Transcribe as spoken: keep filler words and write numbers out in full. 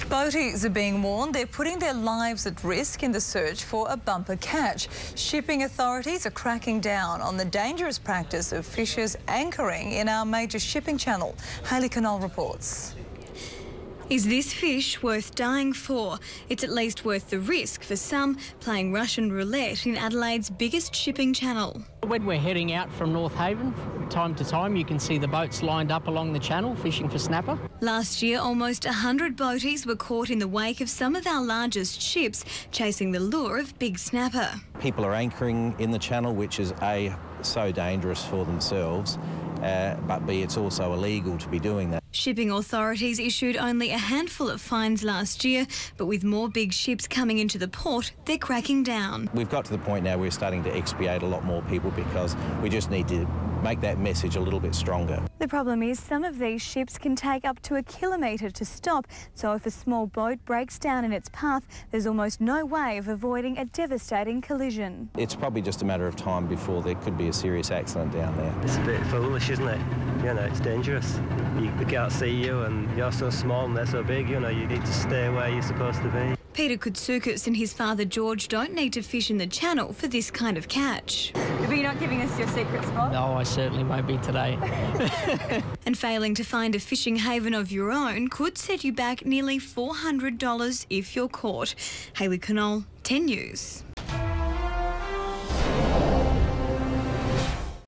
Boaties are being warned they're putting their lives at risk in the search for a bumper catch. Shipping authorities are cracking down on the dangerous practice of fishers anchoring in our major shipping channel. Hayley Connell reports. Is this fish worth dying for? It's at least worth the risk for some playing Russian roulette in Adelaide's biggest shipping channel. When we're heading out from North Haven, time to time you can see the boats lined up along the channel fishing for snapper. Last year, almost one hundred boaties were caught in the wake of some of our largest ships chasing the lure of big snapper. People are anchoring in the channel, which is A, so dangerous for themselves, uh, but B, it's also illegal to be doing that. Shipping authorities issued only a handful of fines last year, but with more big ships coming into the port, they're cracking down. We've got to the point now we're starting to expiate a lot more people because we just need to make that message a little bit stronger. The problem is some of these ships can take up to a kilometre to stop, so if a small boat breaks down in its path, there's almost no way of avoiding a devastating collision. It's probably just a matter of time before there could be a serious accident down there. It's a bit foolish, isn't it? You know, it's dangerous. You, they can't see you and you're so small and they're so big, you know, you need to stay where you're supposed to be. Peter Koutsoukas and his father George don't need to fish in the channel for this kind of catch. But you're not giving us your secret spot? No, I certainly won't be today. And failing to find a fishing haven of your own could set you back nearly four hundred dollars if you're caught. Hayley Connell, ten News.